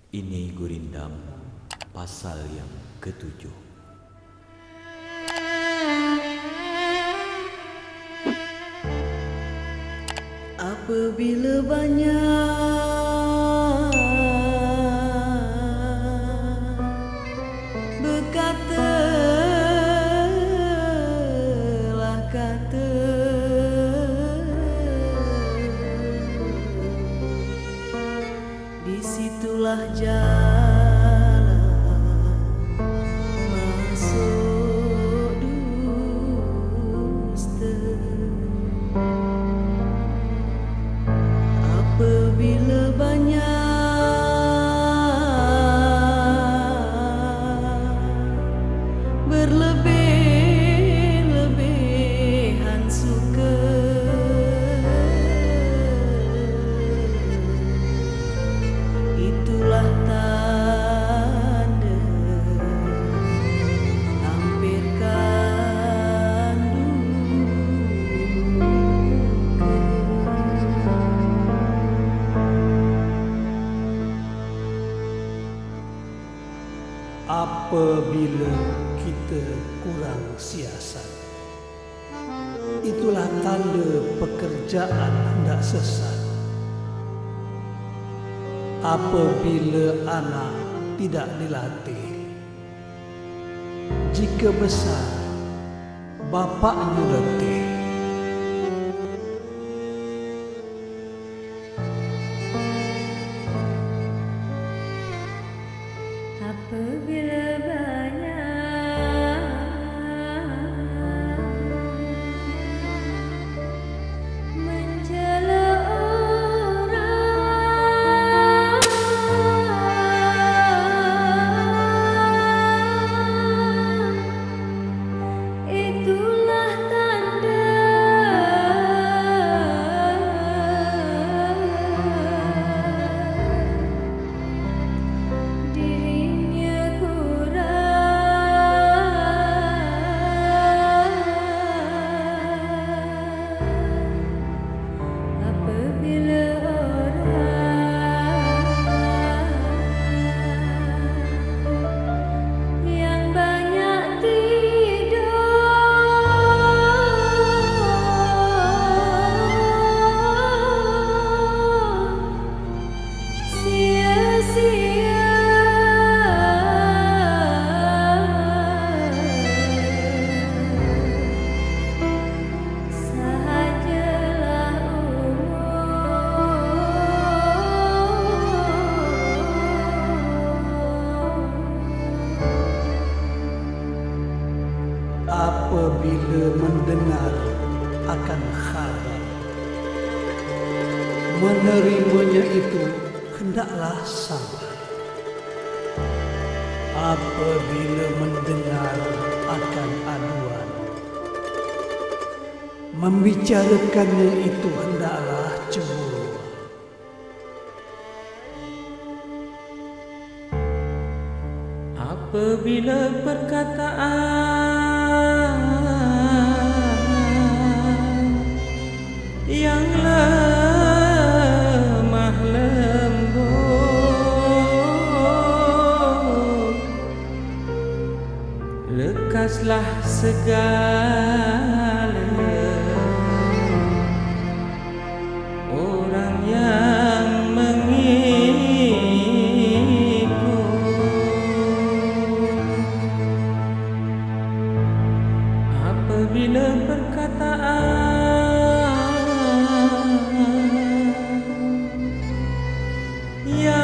Ini Gurindam, pasal yang ke-7. Apabila banyak berkatalah kata, disitulah jalan masuk dusta. Apabila banyak berlebih-lebihan suka, itulah tanda lampirkan duka. Apabila kita kurang siasat, itulah tanda pekerjaan hendak sesat. Apabila anak tidak dilatih, jika besar bapaknya letih. Apabila banyak mencela orang, itulah tanda dirinya kurang. Apabila orang yang banyak tidur, sia-sia sahajalah Apabila mendengar akan khabar, menerimanya itu hendaklah sabar. Apabila mendengar akan aduan, membicarakannya itu hendaklah cemburu. Apabila perkataan yang lemah lembut, lekaslah segala orang yang mengikut. Apabila perkataan yang